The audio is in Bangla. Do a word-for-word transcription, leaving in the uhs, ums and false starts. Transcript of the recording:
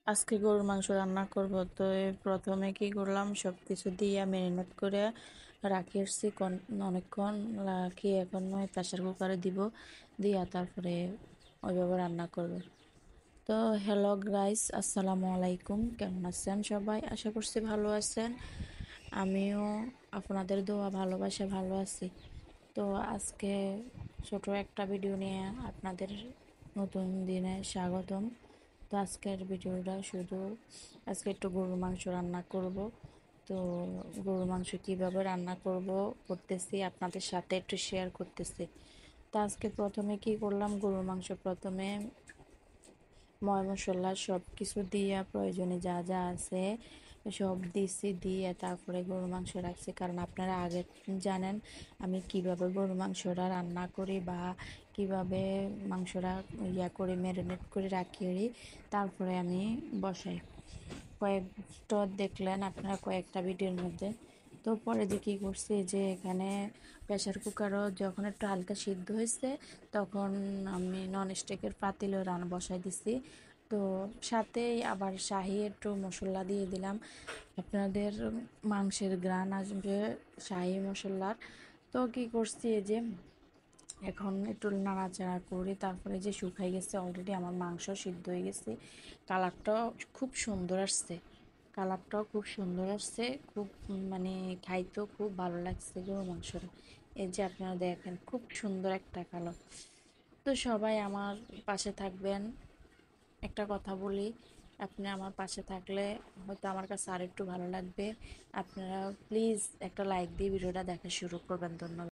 আজকে গরুর মাংস রান্না করব। তো এ প্রথমে কি করলাম, সব কিছু দিয়ে ম্যারিনেট করে রাখি আসছি অনেকক্ষণ। রাখি এখন নয় প্রেশার কুকারে দিব, দিয়া তারপরে ওইভাবে রান্না করব। তো হ্যালো গাইস, আসসালামু আলাইকুম। কেমন আছেন সবাই? আশা করছি ভালো আছেন। আমিও আপনাদের দোয়া ভালোবাসা ভালো আছি। তো আজকে ছোট একটা ভিডিও নিয়ে আপনাদের নতুন দিনে স্বাগতম। তো আজকের ভিডিওটা শুধু আজকে একটু গরুর মাংস রান্না করব। তো গরুর মাংস কিভাবে রান্না করব করতেছি আপনাদের সাথে একটু শেয়ার করতেছি। তো আজকে প্রথমে কি করলাম, গরুর মাংস প্রথমে ময় মশলা সব কিছু দিয়া প্রয়োজনে যা যা আছে সব দিছি, দিয়ে তারপরে গরু মাংস রাখছি। কারণ আপনারা আগে জানেন আমি কিভাবে গরু মাংসটা রান্না করি বা কিভাবে মাংসটা ইয়া করে ম্যারিনেট করে রাখি, তারপরে আমি বসাই। কয়েকটা দেখলেন আপনারা কয়েকটা ভিডিওর মধ্যে। তো পরে দিয়ে কী করছি, যে এখানে প্রেশার কুকারও যখন একটু হালকা সিদ্ধ হয়েছে তখন আমি নন স্টিকের পাতিলও রান্না বসাই দিছি। তো সাথেই আবার শাহি একটু মশলা দিয়ে দিলাম, আপনাদের মাংসের গ্রান আসবে শাহি মশলার। তো কী করছি, এই যে এখন একটু নাড়াচাড়া করে তারপরে যে শুকাই গেছে, অলরেডি আমার মাংস সিদ্ধ হয়ে গেছে। কালারটাও খুব সুন্দর আসছে, কালারটাও খুব সুন্দর আসছে, খুব মানে খাইতেও খুব ভালো লাগছে গরু মাংসটা। এই যে আপনারা দেখেন খুব সুন্দর একটা কালার। তো সবাই আমার পাশে থাকবেন। একটা কথা বলি, আপনি আমার পাশে থাকলে হয়তো আমার কাছে আর একটু ভালো লাগবে। আপনারা প্লিজ একটা লাইক দিয়ে ভিডিওটা দেখা শুরু করবেন। ধন্যবাদ।